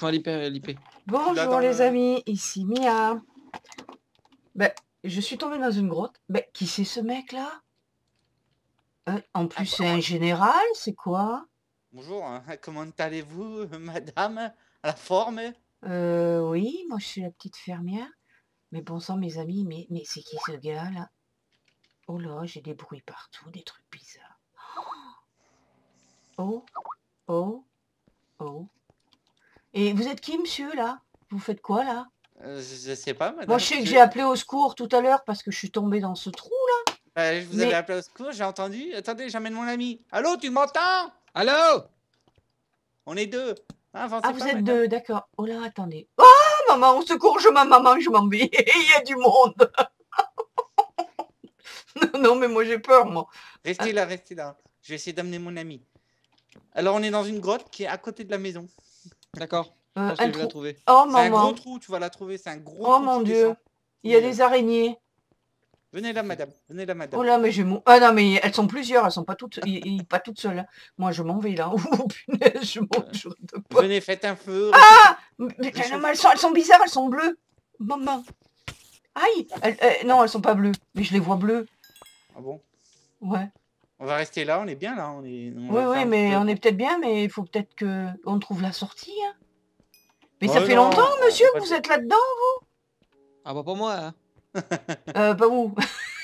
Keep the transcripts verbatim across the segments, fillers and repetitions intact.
Lâche-moi l'I P. l'I P. Bonjour les le... amis, ici Mia. Ben, je suis tombée dans une grotte. Ben, qui c'est ce mec là euh, En plus, ah, c'est un général, c'est quoi? Bonjour, hein. Comment allez-vous, madame? À la forme? Euh, oui, moi je suis la petite fermière. Mais bon sang, mes amis, mais, mais c'est qui ce gars là? Oh là, j'ai des bruits partout, des trucs bizarres. Oh, oh, oh. Et vous êtes qui, monsieur, là? Vous faites quoi, là? euh, Je sais pas, madame. Moi, je sais que je... j'ai appelé au secours tout à l'heure parce que je suis tombée dans ce trou, là. Euh, je vous Mais... avais appelé au secours, j'ai entendu. Attendez, j'amène mon ami. Allô, tu m'entends? Allô? On est deux. Ah, vous pas, êtes madame. deux, d'accord. Oh là, attendez. Oh, maman, au secours, je m'en maman, je m'en vais. Il y a du monde. non, non, mais moi, j'ai peur, moi. Restez ah. là, restez là. Je vais essayer d'amener mon ami. Alors, on est dans une grotte qui est à côté de la maison. D'accord. Euh, je pense que je vais la trouver. Oh, c'est un gros trou, tu vas la trouver. C'est un gros oh, trou. Oh, mon Dieu. Descend. Il y a Et des araignées. Venez là, madame. Venez là, madame. Oh là, mais je mon... Ah non, mais elles sont plusieurs. Elles sont pas toutes, pas toutes seules. Moi, je m'en vais là. Oh, punaise, je mange de pas. Venez, faites un feu. Ah mais, mais, non, mais elles, sont, elles sont bizarres, elles sont bleues. Maman. Aïe. Elles, elles, non, elles sont pas bleues. Mais je les vois bleues. Ah bon? Ouais. On va rester là, on est bien là. On est, on oui, oui, mais on est peut-être bien, mais il faut peut-être qu'on trouve la sortie. Hein. Mais oh ça fait non, longtemps, monsieur, que vous êtes là-dedans, vous? Ah bah pas moi, hein. euh, Pas vous.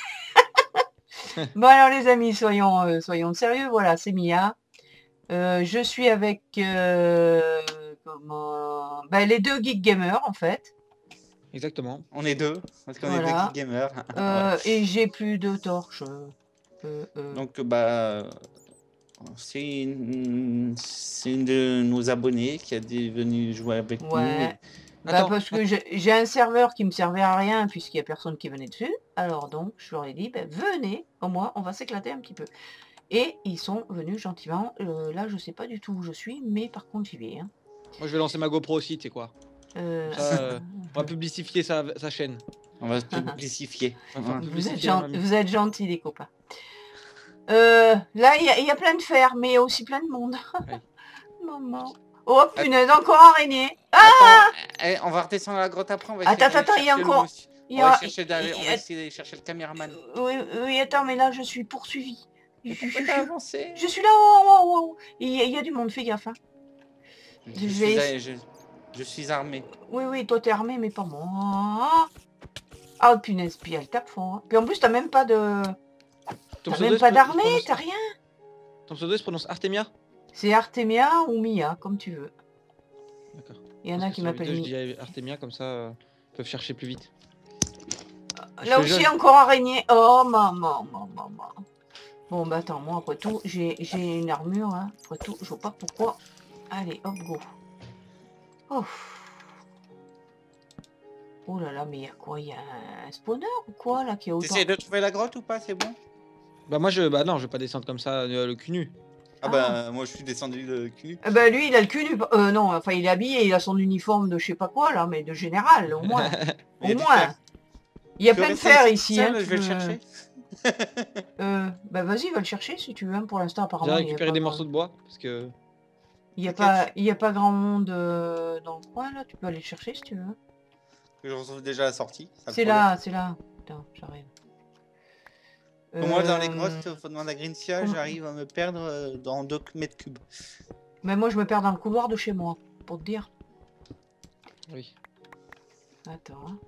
Bon alors les amis, soyons, euh, soyons sérieux, voilà, c'est Mia. Euh, je suis avec euh, comment... ben, les deux Geek Gamers, en fait. Exactement. On est deux, parce qu'on voilà. est deux Geek Gamers. euh, ouais. Et j'ai plus de torches. Euh, euh... Donc, bah... C'est une... une de nos abonnés qui a venu jouer avec ouais. nous. Bah, parce que j'ai un serveur qui me servait à rien puisqu'il n'y a personne qui venait dessus. Alors donc, je leur ai dit, bah, venez, au moins, on va s'éclater un petit peu. Et ils sont venus gentiment. Euh, là, je sais pas du tout où je suis, mais par contre, j'y vais. Hein. Moi, je vais lancer ma GoPro aussi, tu sais quoi. Euh... Ça, euh, on va publicifier sa, sa chaîne. On va publicifier. Enfin, vous, êtes gen... vous êtes gentils, les copains. Euh, là, il y, y a plein de fer, mais il y a aussi plein de monde. Oui. Maman. Oh punaise, encore araignée. Ah attends, on va redescendre la grotte après. On va attends, attends, il y a encore... Il y a... On va chercher d'aller, on va essayer d'aller chercher le caméraman. Oui, oui, attends, mais là, je suis poursuivi. Je, je, je, avancé je suis là, oh, oh, oh. Il, y a, il y a du monde, fais gaffe. Hein. Je, je, suis vais... je, je suis armé. Oui, oui, toi, t'es armé, mais pas moi. Ah, oh, punaise, puis elle tape fort. Hein. Puis en plus, t'as même pas de... T'as même pas d'armée, t'as rien. Ton pseudo se prononce Artemia? C'est Artemia ou Mia, comme tu veux. D'accord. Il y en a qui m'appellent Mia. Je dis Artemia, comme ça, euh, ils peuvent chercher plus vite. Là aussi, jeune. Encore araignée. Oh, maman, maman, maman. Bon, bah attends, moi, après tout, j'ai une armure. Hein. Après tout, je vois pas pourquoi. Allez, hop, go. Oh. Oh là là, mais il y a quoi? Il y a un spawner ou quoi, là, qui est autant... T'essayes de trouver la grotte ou pas? C'est bon? Bah moi, je... Bah non, je vais pas descendre comme ça, euh, le cul nu. Ah bah, moi, je suis descendu le cul nu. Ah bah, lui, il a le cul nu. Euh, non, enfin, il est habillé, il a son uniforme de je sais pas quoi, là, mais de général, au moins. Au moins. Il y a plein de fer ici. Seul, hein, je vais le chercher. euh, bah vas-y, va le chercher si tu veux. Pour l'instant, apparemment. J'ai récupéré des morceaux de bois parce que. Il n'y a pas, il y a pas grand monde euh, dans le coin là. Tu peux aller le chercher si tu veux. Je retrouve déjà la sortie. C'est là, c'est là. Putain, j'arrive. Euh... Moi, dans les grottes, faut demander à Grintia, Comment... j'arrive à me perdre dans deux mètres cubes. Mais moi, je me perds dans le couloir de chez moi, pour te dire. Oui. Attends. Hein.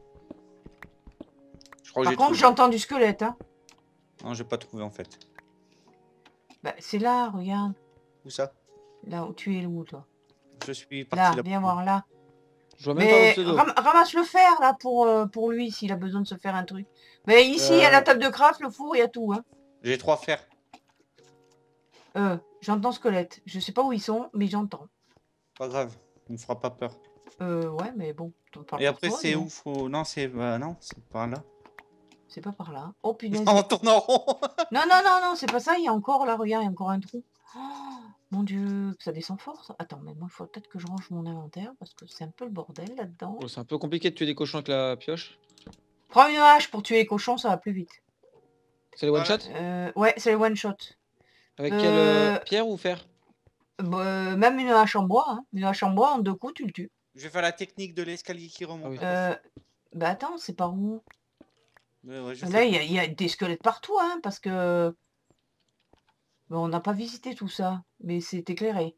Je crois Par contre, j'entends du squelette. Hein. Non, j'ai pas trouvé en fait. Bah, c'est là, regarde. Où ça? Là où tu es, où toi? Je suis parti là. Là, viens voir là. Je vois même Mais pas ram ramasse le fer là pour, euh, pour lui s'il a besoin de se faire un truc. Mais ici, il euh... y a la table de craft, le four, il y a tout. Hein. J'ai trois fers. Euh, j'entends squelette. Je sais pas où ils sont, mais j'entends. Pas grave, il me fera pas peur. Euh, ouais, mais bon. Et après, c'est où faut... Non, c'est bah, non, c'est par là. C'est pas par là. Oh punaise. On tourne en rond. Non, non, non, non, c'est pas ça. Il y a encore là, regarde, il y a encore un trou. Oh, mon dieu, ça descend fort ça. Attends, mais moi il faut peut-être que je range mon inventaire parce que c'est un peu le bordel là-dedans. Oh, c'est un peu compliqué de tuer des cochons avec la pioche. Prends une hache pour tuer les cochons, ça va plus vite. C'est les one shot? euh, Ouais, c'est les one shot. Avec euh... quelle pierre ou fer? Bah, même une hache en bois, hein. Une hache en bois, en deux coups, tu le tues. Je vais faire la technique de l'escalier qui remonte. Ah oui. Euh, bah attends, c'est par où? Ouais, ouais, je Là, sais. il y, a- il y a des squelettes partout, hein, parce que... Bon, on n'a pas visité tout ça, mais c'est éclairé.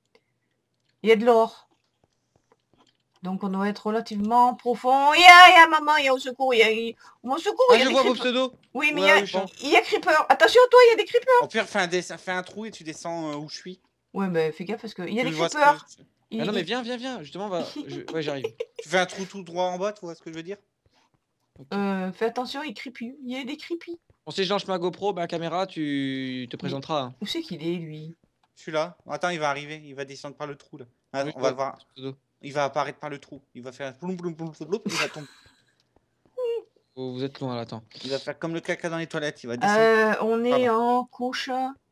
Il y a de l'or. Donc on doit être relativement profond. Il y a, il y a maman, il y a au secours, il y a... il- Au secours, Ah, il y a je des vois vos creepers. pseudos. Oui, mais Ouais, il y a, oui, je pense. il y a creeper. Attention, toi, il y a des creepers. Au pire, fais un, dessin, fais un trou et tu descends euh, où je suis. Ouais, mais fais gaffe parce que il y a Tu des vois ce que... creepers. Ah Il- non, mais il- viens, viens, viens. Justement, va. Je... Ouais, j'arrive. Tu fais un trou tout droit en bas, tu vois ce que je veux dire? Ok. Euh, fais attention, il creepy. Il y a des creepy. Bon, si je lance ma GoPro, ma caméra, tu te présenteras. Hein. Où c'est qu'il est, lui? Je suis là. Attends, il va arriver. Il va descendre par le trou là. Ah, Oui, on je va vois le voir. ton pseudo. Il va apparaître par le trou. Il va faire un ploum ploum ploum ploum ploum, il va tomber. Oh, vous êtes loin là, attends. Il va faire comme le caca dans les toilettes. Il va descendre. Euh, on est Pardon. en couche...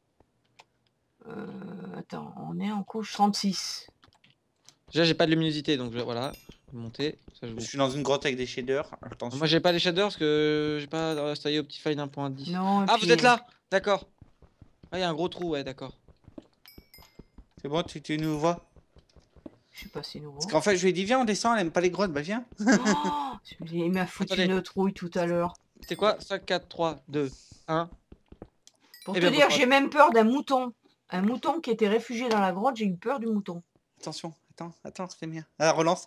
Euh, attends, on est en couche trente-six. Déjà, j'ai pas de luminosité, donc je... voilà. Je vais monter. Ça, je vous... Je suis dans une grotte avec des shaders. Attention. Moi, j'ai pas les shaders parce que j'ai pas installé Optifine un point dix. Non, et Ah, puis- vous êtes là? D'accord. Ah, il y a un gros trou, ouais, d'accord. C'est bon, tu, tu nous vois? Je sais pas si nouveau. Parce qu'en fait, je lui ai dit, viens, on descend, elle aime pas les grottes. Bah, viens. Oh, il m'a foutu Attendez. une trouille tout à l'heure. C'est quoi? cinq, quatre, trois, deux, un. Pour Eh te bien, dire, pourquoi- j'ai même peur d'un mouton. Un mouton qui était réfugié dans la grotte, j'ai eu peur du mouton. Attention, attends, attends, c'est bien. Ah, relance.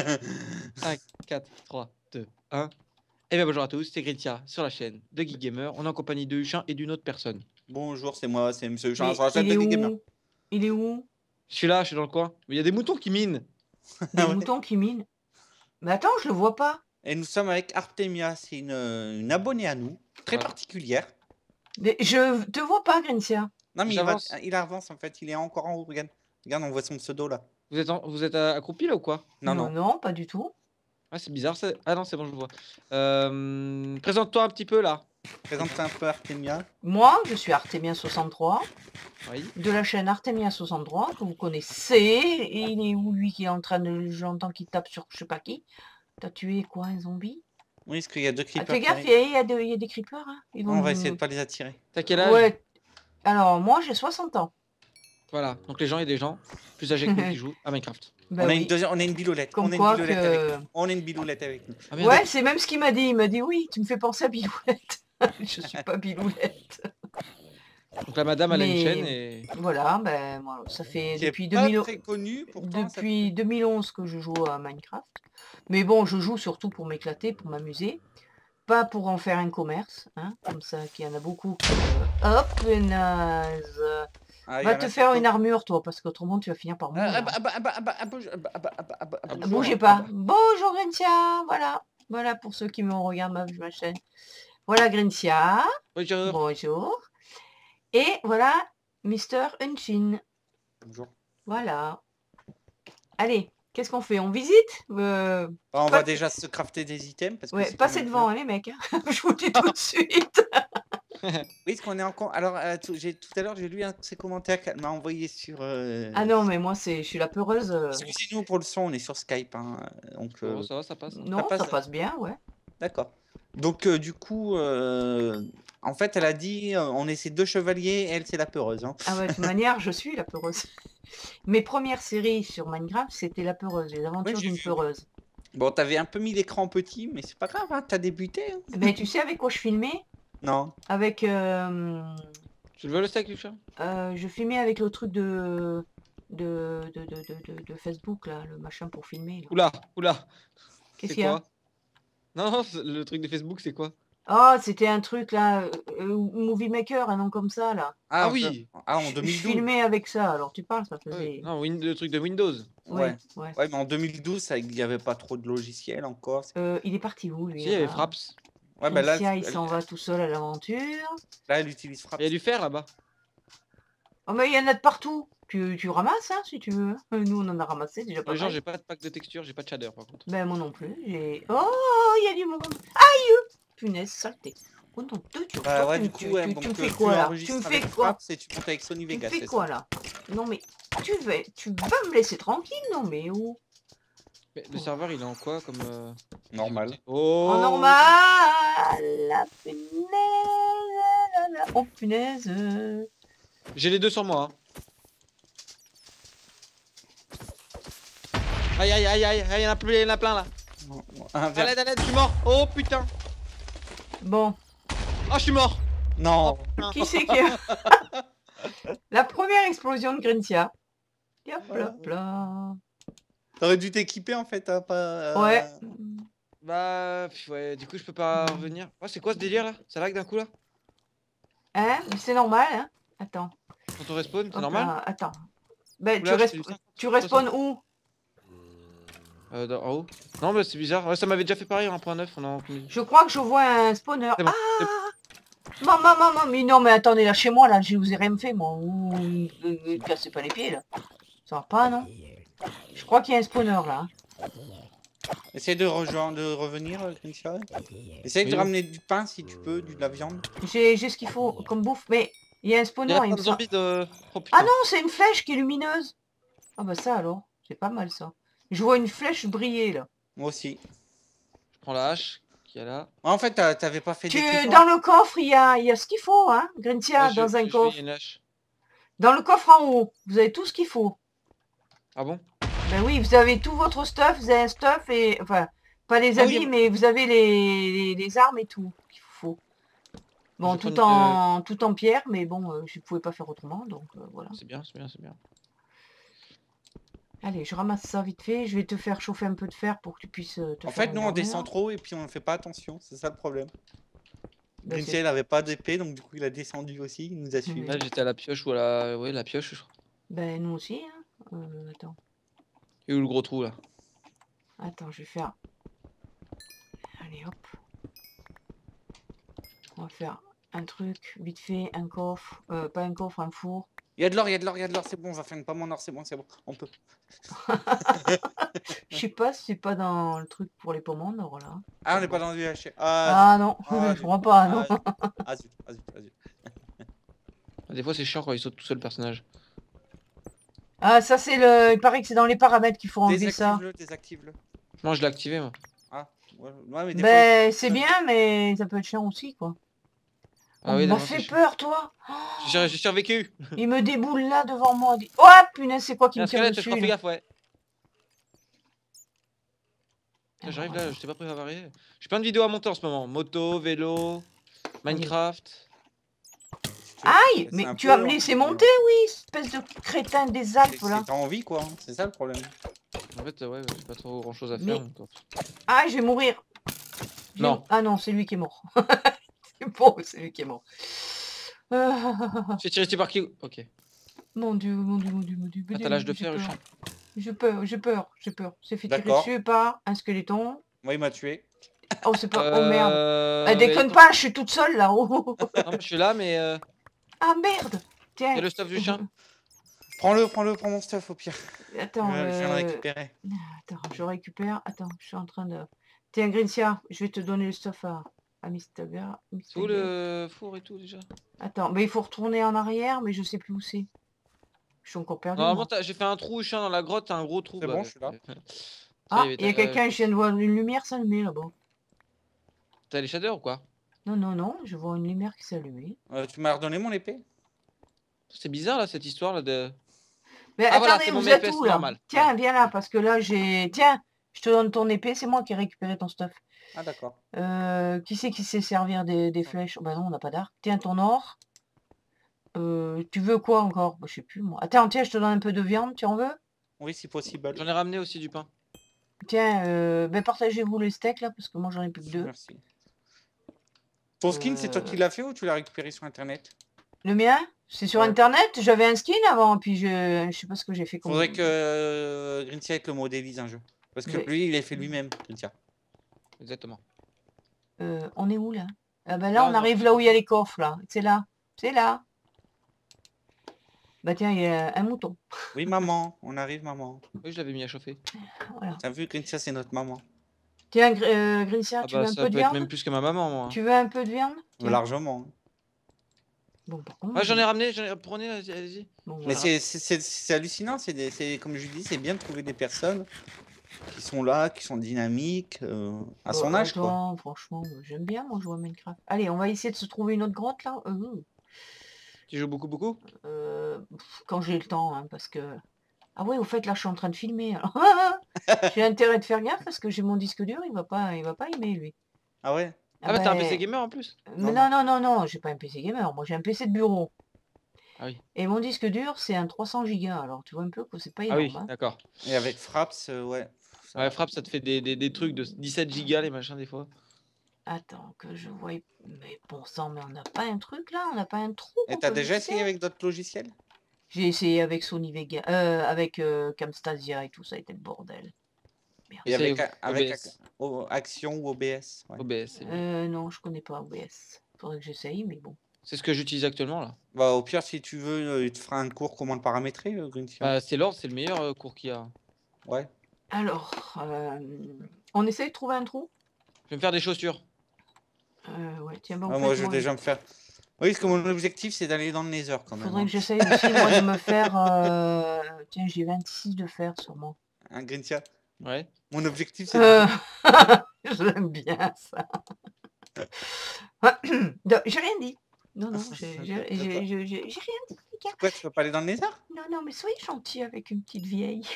cinq, quatre, trois, deux, un. Eh bien, bonjour à tous, c'est Gritia sur la chaîne de Geek Gamer. On est en compagnie de Huchin et d'une autre personne. Bonjour, c'est moi, c'est Monsieur Mais Jean sur la chaîne il de est Geek Gamer. où? Il est où? Je suis là, je suis dans le coin. Mais il y a des moutons qui minent. Des Ah ouais. moutons qui minent. Mais attends, je le vois pas. Et nous sommes avec Artemia, c'est une, une abonnée à nous, très Voilà. particulière. Des- Je te vois pas, Grintia. Non, mais il, va- J'avance. il avance en fait, il est encore en haut, regarde. Regarde, on voit son pseudo là. Vous êtes, en- vous êtes euh, accroupi là ou quoi? Non, non. non, pas du tout. Ah, c'est bizarre. ça- Ah non, c'est bon, je le vois. Euh, Présente-toi un petit peu là. Présente un peu Artemia. Moi, je suis Artemia soixante-trois, Oui. de la chaîne Artemia soixante-trois, que vous connaissez. Et il est où, lui, qui est en train de... J'entends qu'il tape sur je sais pas qui. T'as tué quoi, un zombie? Oui, parce qu'il y a deux Ah, creepers. fais qui gaffe, il arrivent. y, a- il y a de- il y a des creepers. Hein. Ils vont On va nous- essayer de pas les attirer. T'as quel âge? Ouais. Alors, moi, j'ai soixante ans. Voilà. Donc les gens, il y a des gens plus âgés que nous qui jouent à Minecraft. Ben on, a oui. une deuxième, on a une biloulette. Comme on a une quoi biloulette que- avec nous. On a une biloulette avec nous. Ah, merde. Ouais, c'est même ce qu'il m'a dit. Il m'a dit, oui, tu me fais penser à Biloulette. Je suis pas Biloulette. Donc la madame, elle a une Mais- chaîne et. Voilà, ben voilà, ça fait Qui est depuis, pas 2000 très connu, pourtant. ça- depuis deux mille onze que je joue à Minecraft. Mais bon, je joue surtout pour m'éclater, pour m'amuser. Pas pour en faire un commerce, hein, comme ça, qu'il y en a beaucoup. qui, euh, Hop, naze. Ah, il y Va en a, te c'est faire cool. une armure, toi, parce qu'autrement, tu vas finir par mourir. Ah, bah, ah, bah, ah, bah, ah, bah, ah, bouge- ah, bah, ah, bah, ah, bah, ah, bah, ah, bah, Bougez ah, pas. bah. Bonjour Grintia, voilà. Voilà pour ceux qui me regardent ma, ma chaîne. Voilà Grintia, Bonjour. bonjour. Et voilà Mister Unchin. Bonjour. Voilà. Allez, qu'est-ce qu'on fait? On visite? Euh, Ah, on Pas- va déjà se crafter des items. Parce que Ouais, c'est quand passez même devant, bien. hein, les mecs. hein. Je vous le dis tout de suite. Oui, parce qu'on est en con. Alors, euh, tout, j'ai- tout à l'heure, j'ai lu un de ses commentaires qu'elle m'a envoyé sur. euh, Ah non, mais moi, c'est, je suis la peureuse. euh, Excusez-nous pour le son, on est sur Skype. Hein, donc, euh, Bon, ça va, ça passe. Non, passe, ça hein. passe bien, ouais. D'accord. Donc, euh, du coup, euh, en fait, elle a dit euh, on est ces deux chevaliers, elle, c'est la peureuse. Hein. Ah ouais, de toute manière, je suis la peureuse. Mes premières séries sur Minecraft, c'était la peureuse, les aventures j'ai d'une vu. peureuse. Bon, t'avais un peu mis l'écran petit, mais c'est pas grave, hein, t'as débuté. Hein. Mais tu sais avec quoi je filmais? Non. Avec... euh, Tu le veux le steak, Lucien? euh, je filmais avec le truc de... De, de, de, de, de- de Facebook, là, le machin pour filmer. là. Oula, oula. Qu'est-ce C'est qu'il y a? quoi? Non, non, c'est- le truc de Facebook, c'est quoi? Oh, c'était un truc, là, euh, euh, Movie Maker, un nom comme ça, là. Ah on oui. peut- Ah, en Je- Je deux mille douze. filmais avec ça, alors tu parles, ça Ouais. faisait... Non, Win- le truc de Windows. Ouais, Ouais. ouais. Ouais, mais en deux mille douze, ça- il n'y avait pas trop de logiciels encore. Euh, il est parti où, lui Si, il y avait là Fraps. Ouais, bah là, Alicia, il elle, s'en va tout seul à l'aventure. là, elle utilise Fraps. Il y a du fer là-bas. Oh, mais il y en a de partout. Tu, tu ramasses, hein, si tu veux. Euh, Nous, on en a ramassé déjà pas Les gens, mal. j'ai pas de pack de texture, j'ai pas de shader par contre. Ben, moi non plus. J'ai... Oh, il y a du monde. Aïe! Punaise, saleté. Oh non, deux, tu, Bah toi, ouais, tu, du tu- coup, ouais, tu- donc, tu me euh, fais tu quoi, là? Tu enregistres me fais avec quoi? Fraps et tu montes avec Sony Tu me Vegas, fais c'est quoi, ça? là? Non, mais tu vas, tu vas me laisser tranquille, non, mais où? Mais le serveur, il est en quoi comme. euh, Normal. Oh, En normal, la punaise, la, la. Oh, punaise. J'ai les deux sur moi. Hein. Aïe aïe aïe aïe, il y en a plein, il y en a plein là. Un À verre. l'aide, à l'aide, je suis mort. Oh putain. Bon, Oh, je suis mort. Non. qui c'est qui a... La première explosion de Grintia. Hop là, hop là. T'aurais dû t'équiper en fait, hein, pas. euh, Ouais. Bah, pff, ouais, du coup, je peux pas revenir. Oh, c'est quoi ce délire là? Ça lag d'un coup là? Hein? Mais c'est normal, hein? Attends. Quand on respawn, c'est Hop normal? là, attends. Ben, tu, Oula, je resp- fais du cinquante, tu respawns soixante. où? Euh, dans- en haut. Non, mais c'est bizarre. Ouais, ça m'avait déjà fait pareil en un point neuf. On en... Je crois que je vois un spawner. C'est bon. Ah! Maman, maman, mais non, mais attendez, là, chez moi, là, je vous ai rien fait, moi. Ouh, ne me cassez pas les pieds, là. Ça va pas, non? Je crois qu'il y a un spawner, là. Essaye de rejoindre, de revenir, euh, Grintia. Essaye Oui. de ramener du pain si tu peux, du, de la viande. J'ai j'ai ce qu'il faut comme bouffe, mais il y a un Il y spawner, a il plein me de semble. zombies de. Oh putain. Ah non, c'est une flèche qui est lumineuse. Ah bah ça, alors. C'est pas mal, ça. Je vois une flèche briller, là. Moi aussi. Je prends la hache qui est là. En fait, t'as- t'avais pas fait Tu, d'équipement. dans le coffre, il y a, il y a ce qu'il faut, hein, Grintia, Ouais, je- dans je- un je- il y coffre. a une hache. Dans le coffre en haut, vous avez tout ce qu'il faut. Ah bon? Ben oui, vous avez tout votre stuff, vous avez un stuff et... Enfin, pas les Ah habits, oui. mais vous avez les, les, les armes et tout qu'il vous faut. Bon, Je tout prends une- en, tout en pierre, mais bon, euh, je ne pouvais pas faire autrement, donc euh, voilà. C'est bien, c'est bien, c'est bien. Allez, je ramasse ça vite fait, je vais te faire chauffer un peu de fer pour que tu puisses euh, te En faire fait, une nous, on armure. descend trop et puis on ne fait pas attention. C'est ça le problème. Ben, Grintia, c'est- il avait pas d'épée, donc du coup, il a descendu aussi. Il nous a suivis. Là, j'étais à la pioche ou à la. Ouais, la pioche, je crois. ben, nous aussi, hein. Euh, attends, Et où le gros trou là? attends, je vais faire... Allez, hop. On va faire un truc, vite fait, un coffre, euh, pas un coffre, un four. Il y a de l'or, il y a de l'or, il y a de l'or. C'est bon, on va faire une pomme en or. C'est bon, c'est bon. On peut. Je sais pas si c'est pas dans le truc pour les pommes en or, là. Ah, on n'est pas dans le U H. Ah, Ah non, ah, je crois pas, non. ah, ah, zut, ah, zut, ah, zut. Des fois, c'est chiant quand il saute tout seul le personnage. Ah, ça c'est le... Il paraît que c'est dans les paramètres qu'il faut enlever ça. Désactive-le, désactive-le. Moi, je l'ai activé, moi. Ah, ouais, ouais, mais des fois, Ben, c'est bien, mais ça peut être chiant aussi, quoi. Ah Oh, oui, il m'a non, fait c'est peur, toi. J'ai sur- j'ai survécu. Il me déboule là devant moi. Oh, punaise, c'est quoi qui Il y a me un tire squelette, je dessus crois, fais là gaffe, ouais. Putain, J'arrive Alors, là, je t'ai pas préparé. J'ai plein de vidéos à monter en ce moment. Moto, vélo, Minecraft. Aïe, c'est mais un tu peu vas me lent, laisser mais- monter, oui, espèce de crétin des C'est Alpes, c'est là. t'as envie, quoi. hein, C'est ça le problème. En fait, ouais, j'ai pas trop grand chose à Mais- faire. donc, euh, Ah, je vais mourir. Je vais- Non. Ah non, c'est lui qui est mort. C'est bon, c'est lui qui est mort. Ah, Je fais tirer dessus par qui? Ok. mon dieu, mon dieu, mon dieu, mon dieu. Ah, t'as l'âge de j'ai fer, le peur. chien. J'ai peur, j'ai peur, j'ai peur. C'est fait tirer D'accord. dessus par un squeletton. Moi, il m'a tué. Oh, c'est pas... Oh merde. Euh, Ah, déconne mais- pas, je suis toute seule là. Oh. Non, mais je suis là, mais euh, Ah merde. Tiens. il y a le stuff du chien. Prends-le, prends-le, prends mon stuff au pire. Attends, je, je viens de euh, récupérer. attends, je récupère. Attends, je suis en train de... Tiens, Grintia, je vais te donner le stuff à, à Mistager. C'est où le four et tout déjà? Attends, mais il faut retourner en arrière, mais je sais plus où c'est. Je suis encore perdu. Normalement, moi. t'as- j'ai fait un trou chien dans la grotte, t'as un gros trou. C'est bah, bon, je suis là. Ça Ah, y est, il y a t'as- quelqu'un, je viens de voir une lumière s'allumer là-bas. T'as les shaders ou quoi? Non, non, non, je vois une lumière qui s'est allumée. Euh, tu m'as redonné mon épée? C'est bizarre là cette histoire là de. Mais Ah, voilà, attendez, c'est mon vous êtes épée, où c'est là? normal. Tiens, viens là, parce que là j'ai... Tiens, je te donne ton épée, c'est moi qui ai récupéré ton stuff. Ah, d'accord. Euh, qui c'est qui sait servir des, des flèches? Bah non, on n'a pas d'arc. Tiens, ton or. Euh, tu veux quoi encore? Bah, je sais plus moi. Attends, tiens, je te donne un peu de viande, tu en veux? Oui, si possible. J'en ai ramené aussi du pain. Tiens, euh, ben partagez-vous les steaks là, parce que moi j'en ai plus que deux. Merci. Ton skin, c'est toi qui Euh. l'as fait ou tu l'as récupéré sur internet? Le mien? C'est sur Ouais. internet, j'avais un skin avant, puis je, je sais pas ce que j'ai fait comme... Faudrait que euh, Grintia te le modélise un jeu. Parce que Mais- lui, il l'a fait lui-même, Grintia. Exactement. Euh, on est où là? Ah ben là, Là, on non. arrive là où il y a les coffres là. C'est là. C'est là. Bah tiens, il y a un mouton. Oui, maman, on arrive, maman. Oui, je l'avais mis à chauffer. Voilà. T'as vu, Grintia, c'est notre maman. Tiens, Gr- euh, Grintia, Ah tu bah veux un ça peu peut de être viande? même plus que ma maman moi. Tu veux un peu de viande? Tiens. Largement. Bon, par contre... Ouais, j'en ai ramené, j'en ai... prenez, allez-y, allez-y. Bon, Mais voilà. c'est- c'est c'est- c'est hallucinant, c'est des- c'est- comme je dis, c'est bien de trouver des personnes qui sont là, qui sont dynamiques, euh, à son Bah, âge, quoi. attends, franchement, euh, j'aime bien moi jouer à Minecraft. Allez, on va essayer de se trouver une autre grotte là. Euh, Tu joues beaucoup, beaucoup? euh, pff, quand j'ai le temps, hein, parce que... Ah ouais, au fait, là, je suis en train de filmer. alors. J'ai intérêt de faire gaffe parce que j'ai mon disque dur, il va pas, il va pas aimer lui. Ah ouais? Ah bah t'as un P C ben, gamer en plus? mais Non, non, non, non, non, j'ai pas un P C gamer, moi j'ai un P C de bureau. Ah oui. Et mon disque dur, c'est un trois cents gigas, alors tu vois un peu que c'est pas Ah énorme. oui, Hein. d'accord. Et avec Fraps, euh, ouais. ça Ouais, va. Frappe, ça te fait des, des, des trucs de dix-sept gigas, les machins, des fois. Attends, que je vois. Mais bon sang, mais on n'a pas un truc là, on n'a pas un trou Et qu'on t'as peut déjà visiter. essayé avec d'autres logiciels? J'ai essayé avec Sony Vega, euh, avec euh, Camstasia et tout, ça a été le bordel. Et Essaye avec, a- avec ac- O B S. O- Action ou O B S? Ouais. O B S, c'est mieux. Euh, non, je connais pas O B S. Faudrait que j'essaye, mais bon. C'est ce que j'utilise actuellement, là. Bah, au pire, si tu veux, euh, il te fera un cours comment le paramétrer, euh, Greentia. Bah, c'est l'ordre, c'est le meilleur euh, cours qu'il y a. Ouais. Alors, euh, on essaye de trouver un trou. Je vais me faire des chaussures. Euh, ouais, tiens, bon, Ah, en moi, fait, je vais moi, déjà me faire. Oui, parce que mon objectif, c'est d'aller dans le Nether quand même. faudrait Hein. que j'essaye aussi, moi, de me faire... euh, Tiens, j'ai vingt-six de fer sur moi. Hein, Greentia? Ouais. Mon objectif, c'est Euh... de... J'aime bien ça. Non, j'ai rien dit. Non, non, j'ai j'ai- j'ai- j'ai- j'ai- j'ai rien dit, les gars. Quoi, tu veux pas aller dans le Nether? Non, non, mais soyez gentils avec une petite vieille.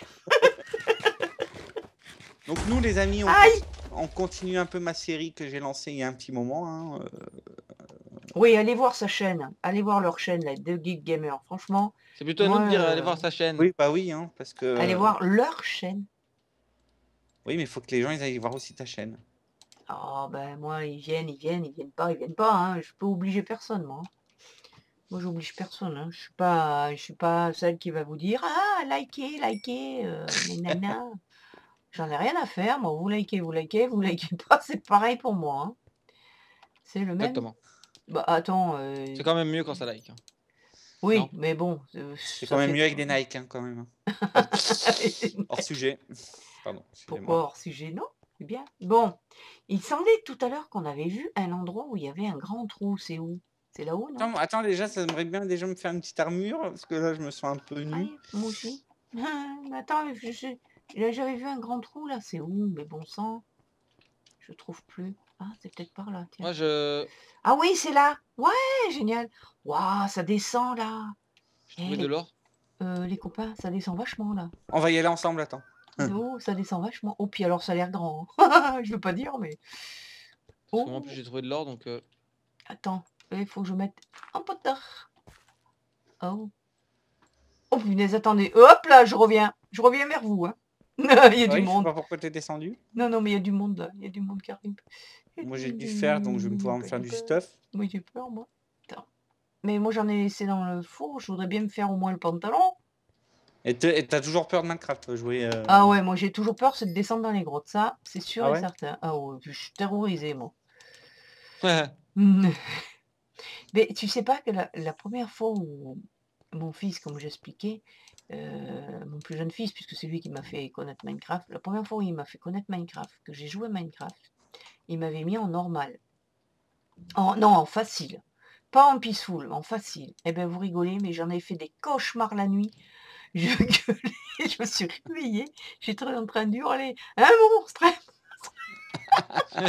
Donc, nous, les amis, on, Aïe! conti- on continue un peu ma série que j'ai lancée il y a un petit moment. Hein. euh, Oui, allez voir sa chaîne. Allez voir leur chaîne, là, de Geek Gamer. Franchement, C'est plutôt à nous moi, de dire, allez euh, voir sa chaîne. Oui, bah oui, hein, parce que. allez voir leur chaîne. Oui, mais il faut que les gens ils aillent voir aussi ta chaîne. Oh, ben, moi, ils viennent, ils viennent, ils viennent pas, ils viennent pas. Hein. Je peux obliger personne, moi. Moi, j'oblige personne. Hein. Je suis pas, je suis pas celle qui va vous dire, ah, likez, likez, euh, nanana. J'en ai rien à faire. Moi, vous likez, vous likez, vous likez pas, c'est pareil pour moi. Hein. C'est le même. Exactement. Bah, attends. euh, C'est quand même mieux quand ça like. hein. Oui, non. mais bon. euh, C'est ça quand même fait- mieux avec des Nike, hein, quand même. Hors sujet. Pardon. excusez-moi. Pourquoi hors sujet? Non, c'est bien. Bon, il semblait tout à l'heure qu'on avait vu un endroit où il y avait un grand trou. C'est où? C'est là-haut, non? Attends, attends, déjà, ça aimerait bien déjà me faire une petite armure, parce que là, je me sens un peu nu. Aïe, moi aussi. Mais attends, je, je- là, j'avais vu un grand trou, là. C'est où? Mais bon sang. Je trouve plus. Ah, c'est peut-être par là, tiens. Moi, je. Ah oui, c'est là. Ouais, génial. Waouh, ça descend, là. J'ai Eh, trouvé les... de l'or. euh, les copains, ça descend vachement, là. On va y aller ensemble, attends. Oh, ça descend vachement. Oh, puis alors, ça a l'air grand. hein. Je veux pas dire, mais... Parce que moi, en Oh, plus, j'ai trouvé de l'or, donc. euh, attends. Il faut que je mette un peu de terre. Oh. Oh, punaise, attendez. Hop, là, je reviens. Je reviens vers vous, hein. Il y a Oui, du je sais monde. pas pourquoi t'es descendu. Non, non, mais il y a du monde, là. Il y a du monde qui arrive. Moi, j'ai du fer, donc je vais pouvoir me faire du stuff. Oui, j'ai peur, moi. Attends. Mais moi, j'en ai laissé dans le four. Je voudrais bien me faire au moins le pantalon. Et te- et t'as toujours peur de Minecraft, toi, jouer. euh, Ah ouais, moi, j'ai toujours peur, c'est de descendre dans les grottes. Ça, c'est sûr Ah et ouais certain. Ah ouais, je suis terrorisée, moi. Mais tu sais pas que la, la première fois où mon fils, comme j'expliquais, euh, mon plus jeune fils, puisque c'est lui qui m'a fait connaître Minecraft, la première fois où il m'a fait connaître Minecraft, que j'ai joué à Minecraft, il m'avait mis en normal. En, non, en facile. Pas en peaceful, en facile. Eh bien, vous rigolez, mais j'en ai fait des cauchemars la nuit. Je gueulais, je me suis réveillée, j'étais en train d'hurler, un monstre, un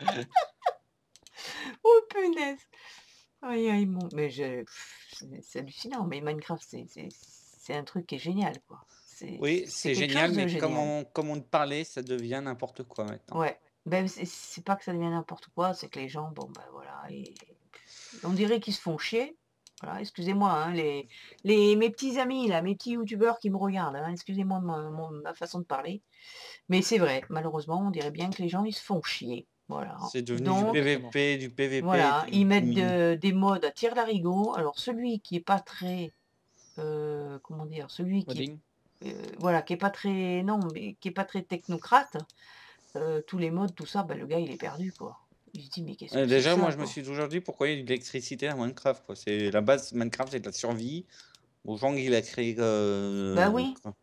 oh punaise. Aïe, aïe, mon... Mais je... pff, c'est c'est hallucinant, mais Minecraft, c'est- c'est c'est un truc qui est génial, quoi. C'est Oui, c'est c'est quelque génial, chose de mais comme génial. on, comme on te parlait, ça devient n'importe quoi maintenant. Ouais, ben c'est c'est pas que ça devient n'importe quoi, c'est que les gens, bon ben voilà, et... on dirait qu'ils se font chier. Voilà, excusez-moi, hein, les, les, mes petits amis, là, mes petits youtubeurs qui me regardent, hein, excusez-moi de ma, mon- ma façon de parler. Mais c'est vrai, malheureusement, on dirait bien que les gens, ils se font chier. Voilà. C'est devenu Donc, du P V P, du P V P. voilà, du- ils mettent du- de- des modes à tir larigot. Alors celui qui est pas très, euh, comment dire, celui qui, Modding. euh, voilà, qui est pas très, non, mais qui est pas très technocrate, euh, tous les modes, tout ça, ben, le gars il est perdu quoi. Il se dit mais qu'est-ce que Euh, c'est déjà, que moi, ça, je me quoi. suis toujours dit pourquoi il y a de l'électricité dans Minecraft. Quoi. C'est la base Minecraft, c'est de la survie. Aux gens qu'il a créé. euh, Bah oui. quoi.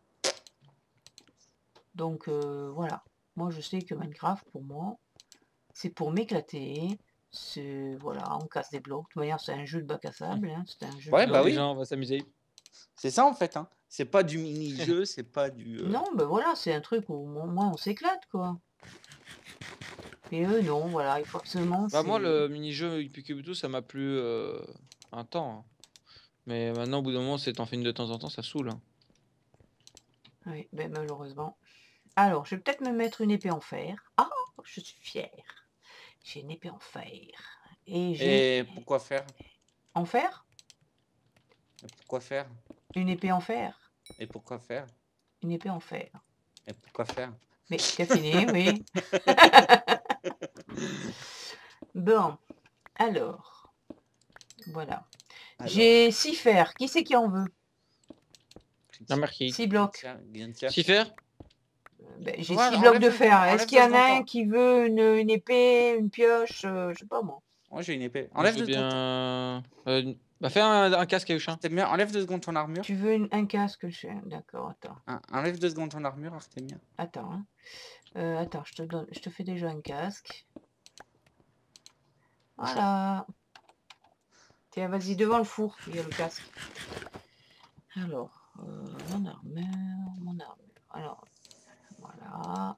Donc euh, voilà, moi je sais que Minecraft pour moi, c'est pour m'éclater. C'est voilà, on casse des blocs. De toute manière, c'est un jeu de bac à sable. Hein, c'est un jeu Ouais, de bah blocs. oui. Les gens, on va s'amuser. C'est ça en fait. Hein. C'est pas du mini-jeu, c'est pas du. euh, Non, ben voilà, c'est un truc où au moins on s'éclate quoi. Et eux non, voilà, il faut absolument. Bah, moi, c'est- le mini-jeu Ipikubutu, ça m'a plu euh, un temps. hein. Mais maintenant, au bout d'un moment, c'est t'en fais une de temps en temps, ça saoule. hein. Oui, ben malheureusement. Alors, je vais peut-être me mettre une épée en fer. Ah, je suis fière. J'ai une épée en fer. Et j'ai... Et pourquoi faire? En fer? Et pourquoi faire? Une épée en fer. Et pourquoi faire? Une épée en fer. Et pourquoi faire? Mais t'as fini, oui. Bon, alors. Voilà. Alors, J'ai six fers. Qui c'est qui en veut? Non, merci. Six blocs. Tiens, viens, tiens. Si faire Ben, j'ai Ouais, six enlève blocs de le- fer. enlève Est-ce qu'il y en le a un second qui veut une, une épée, une pioche, euh, je sais pas moi. Moi j'ai une épée. Moi, Enlève je veux deux secondes. bien. Euh, bah, fais un, un casque à Ushin. Artemia, enlève deux secondes ton armure. Tu veux une- un casque? je- D'accord, attends. Hein, enlève deux secondes ton armure, Artemia. Attends. hein. Euh, attends, je te donne, je te fais déjà un casque. Voilà. Tiens, vas-y, devant le four, il y a le casque. Alors, euh, mon armure, mon armure. Alors, voilà.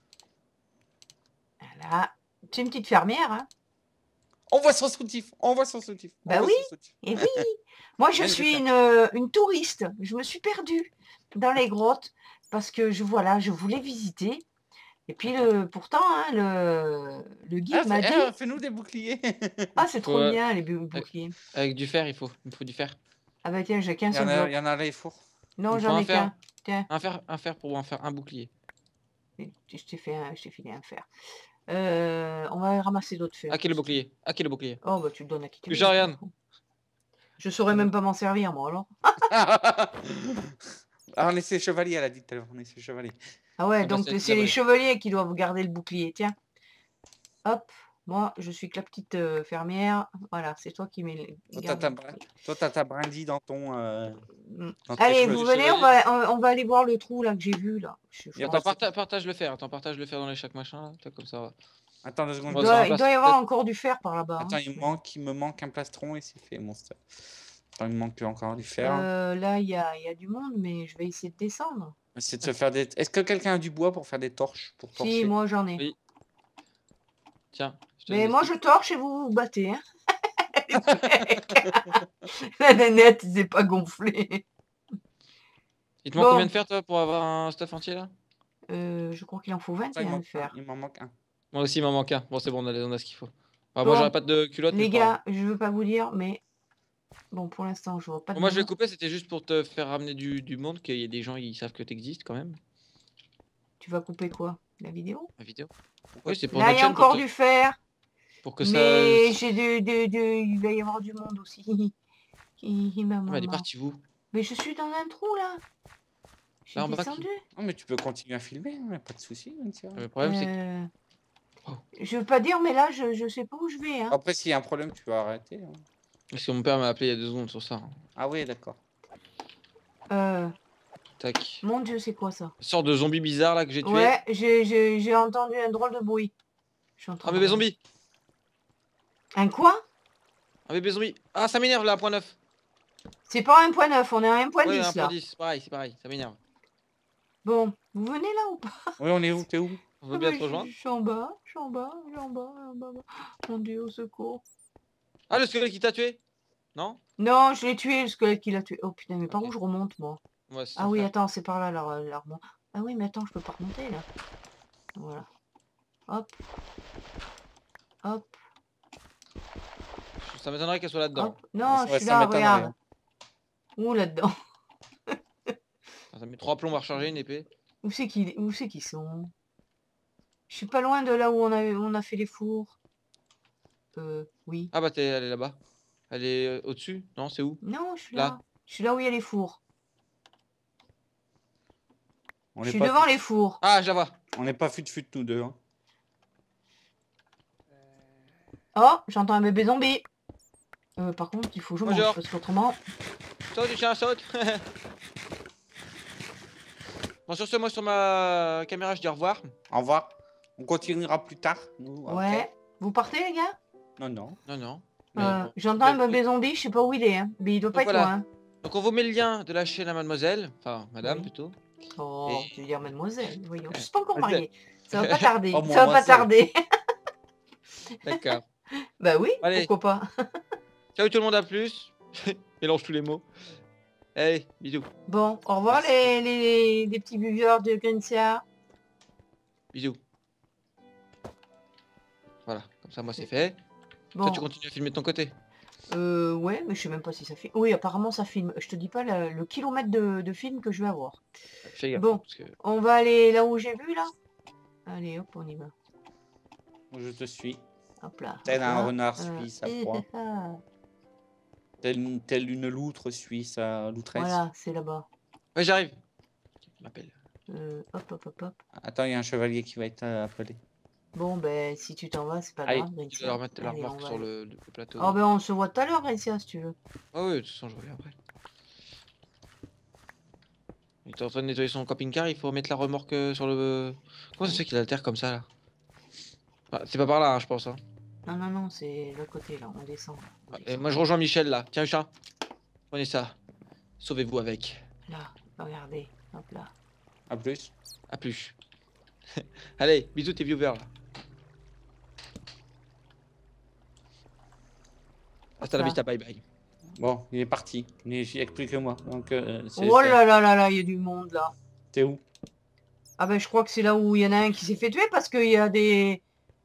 Voilà. Tu es une petite fermière, hein? On voit son soutif, on voit son soutif. on Bah voit oui. son soutif. Et oui, moi je Même suis je une, euh, une touriste. Je me suis perdue dans les grottes parce que je voilà, je voulais visiter. Et puis le, pourtant, hein, le, le guide Ah, m'a fais- dit, eh, fais-nous des boucliers. ah c'est trop Ouais. bien les bou- boucliers. Avec du fer, il faut. Il me faut du fer. Ah bah tiens, j'ai qu'un Il y, seul en a, bloc. il y en a là, les fours. Non, il me faut j'en un ai fer. qu'un. Tiens, Un fer, un fer pour en faire un bouclier. je t'ai fait un, je t'ai filé un fer. Euh, on va ramasser d'autres fers. À qui le bouclier À qui le bouclier Oh bah tu le donnes à qui tu Plus veux. rien. Je saurais même pas m'en servir moi alors. Ah, on est ses chevaliers, elle a dit tout à l'heure. On est ses chevaliers. Ah ouais, Ah bah, donc c'est c'est les vrai. chevaliers qui doivent garder le bouclier. Tiens. Hop, moi je suis que la petite euh, fermière. Voilà, c'est toi qui mets les. Toi, t'as garde ta, le brin- bouclier. toi, t'as ta brindille dans ton. euh, Mm. dans tes Allez, cheveux. vous du venez, on chevalier. va, on, on va aller voir le trou là que j'ai vu là. Je, je Y a crois Attends, pas que parta- partage le fer. Attends, partage le fer dans les chaque machin. Là. Toi, comme ça. va. Attends deux secondes. il On va je- se faire doit, un il place- doit y avoir peut-être- encore du fer par là-bas. Attends, hein. il, me manque, il me manque un plastron et c'est fait, monster. Attends, il me manque encore du fer. Euh, là, il y a, il y a du monde, mais je vais essayer de descendre. C'est de se faire des. Est-ce que quelqu'un a du bois pour faire des torches pour Si, torcher? moi j'en ai. Oui. Tiens. Je te Mais donne moi des je torche et vous vous battez. Hein. La nénette, il s'est pas gonflé. sticks. Il te manque Bon. combien de fer, toi, pour avoir un stuff entier là Euh, je crois qu'il en faut Attends, il vingt et un m'en de fer. il m'en manque un. Moi aussi, il m'en manque un. Bon, c'est bon, on a, on a ce qu'il faut. Enfin, Bon. Moi, j'aurais pas de culotte. mais Les c'est pas grave. gars, je veux pas vous dire, mais bon, pour l'instant, je vois pas de Bon, moi, je vais monde. couper. C'était juste pour te faire ramener du, du monde. Qu'il y a des gens, ils savent que t'existes quand même. Tu vas couper quoi? La vidéo? La vidéo. Pourquoi Oui, c'est tu- pour Là, notre il y a chaîne. Pour, encore te- du fer, pour que ça. mais j'ai de, de, de- il va y avoir du monde aussi. Hi, hi, ma Ah, mais elle est maman. partie où Mais je suis dans un trou là. J'ai Là, en bas, descendu. Non, mais tu peux continuer à filmer, hein, pas de soucis. Nancy. Le problème, c'est que. Euh, Oh. Je veux pas dire, mais là, je, je sais pas où je vais. Hein. Après, s'il y a un problème, tu vas arrêter. hein. Parce que mon père m'a appelé il y a deux secondes sur ça. hein. Ah oui, d'accord. Euh, Tac. mon Dieu, c'est quoi ça? Une sorte de zombie bizarre là que j'ai tué. Ouais, j'ai- j'ai j'ai entendu un drôle de bruit. Je suis en train Un de bébé regarder. zombie. Un quoi? Un bébé zombie. Ah, ça m'énerve là, un point neuf. C'est pas un point neuf, on est à un point Ouais, dix un point là. dix. C'est pareil, c'est pareil. Ça m'énerve. Bon, vous venez là ou pas? Oui, on est où? T'es où? On veut Ah bien bah, te je, rejoindre. je suis en bas, je suis en bas, je suis en bas, en bas, en bas. Mon Dieu, au secours. Ah, le squelette qui t'a tué. Non. Non, je l'ai tué, le squelette qui l'a tué. Oh putain, mais par Ok. où je remonte moi? Ouais, c'est Ah son oui, frère. attends, c'est par là la, la remont- Ah oui, mais attends, je peux pas remonter là. Voilà. Hop. Hop. Ça m'étonnerait qu'elle soit là-dedans. Hop. Non, Ouais, je suis ça là, m'étonnerait, regarde. hein. Où là-dedans? Ça met trois plombs à recharger une épée. Où c'est qu'ils où c'est qu'ils sont? Je suis pas loin de là où on a, on a fait les fours. Euh, oui. Ah bah t'es, elle est là-bas. Elle est euh, au-dessus. Non, c'est où? Non, je suis Là. là. Je suis là où il y a les fours. On Je n'est suis pas, devant fut- les fours. Ah, je la vois. on n'est pas fut-fut tous deux. hein. Oh, j'entends un bébé zombie. Euh, par contre, il faut que je mange Bonjour. parce qu'autrement... Saute du chien, saute. Bon, sur ce, moi sur ma caméra, je dis au revoir. Au revoir. On continuera plus tard. Nous, après. Ouais. Vous partez, les gars? Non, non. Non, non. Mais Euh, bon. J'entends un Mais- bébé zombie, je sais pas où il est. Hein. Mais il doit Donc pas être voilà. loin. hein. Donc on vous met le lien de la chaîne à mademoiselle. Enfin, madame Oui. plutôt. Oh, Et- je veux dire mademoiselle. Voyons, je suis pas encore Mademoiselle. mariée. Ça va pas tarder. Oh, Ça va pas mademoiselle. tarder. D'accord. Bah oui, Allez. pourquoi pas. Ciao tout le monde, à plus. Mélange tous les mots. Allez, bisous. Bon, au revoir les, les, les petits buveurs de Grentia. Bisous. Voilà, comme ça, moi, c'est fait. Bon, Toi, tu continues à filmer de ton côté. euh, ouais, mais je sais même pas si ça filme. Oui, apparemment ça filme. Je te dis pas le, le kilomètre de, de film que je vais avoir. Fais gaffe. Bon, Parce que... on va aller là où j'ai vu là. Allez, hop, on y va. Je te suis. Hop là. Tel hop un là. renard Euh, suit sa eh, proie. eh, ah. Telle, telle une loutre suit sa loutresse. Voilà, c'est là-bas. Ouais, j'arrive. Il m'appelle. Euh, hop, hop, hop, hop. Attends, il y a un chevalier qui va être euh, appelé. Bon, ben, si tu t'en vas, c'est pas Allez, grave. Tu Grintia. vas leur mettre la Allez, on remarque va sur aller. le, le plateau. Oh, ben, on se voit tout à l'heure, Grintia, si tu veux. Ah oui, de toute façon, je reviens après. Il est en train de nettoyer son camping-car, il faut remettre la remorque euh, sur le... Comment ça se fait qu'il a la terre comme ça, là? Ah, c'est pas par là, hein, je pense. Hein. Non, non, non, c'est l'autre côté, là. On descend. on Ah, et descend. moi, je rejoins Michel, là. Tiens, chat. Prenez ça. Sauvez-vous avec. Là, regardez. Hop là. À plus. A plus. Allez, bisous tes viewers, là. Hasta la là. vista, bye bye. Bon, il est parti. Il n'y a que plus que moi. Donc, euh, c'est- Oh c'est- là là là là, il y a du monde, là. T'es où? Ah ben, je crois que c'est là où il y en a un qui s'est fait tuer parce qu'il y a des...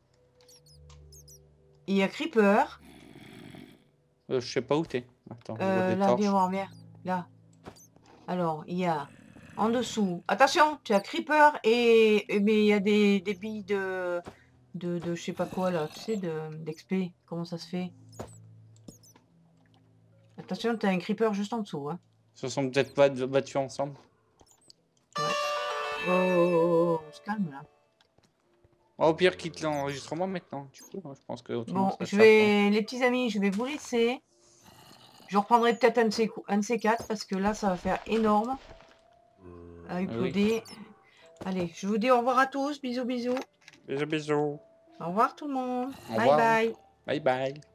Il y a Creeper. Euh, Je sais pas où t'es. Attends, je vois Euh, des là, torches. viens voir, viens. Là. Alors, il y a... En dessous. Attention, tu as Creeper et... et- mais il y a des, des billes de... De, de je sais pas quoi, là. Tu sais, de d'X P. Comment ça se fait? Attention, t'as un Creeper juste en dessous, hein. Ils se sont peut-être pas battus ensemble. Oh, oh, oh, oh, on se calme, là. Oh, au pire, quitte l'enregistrement maintenant. Tu peux, hein, je pense que autrement, Bon, ça je sert vais... Les petits amis, je vais vous laisser. Je reprendrai peut-être un de ces, cou- un de ces quatre parce que là, ça va faire énorme. À oui. uploader. Allez, je vous dis au revoir à tous. Bisous, bisous. pas. Bisous, bisous. Au revoir tout le monde. Au Bye revoir. bye. Bye bye.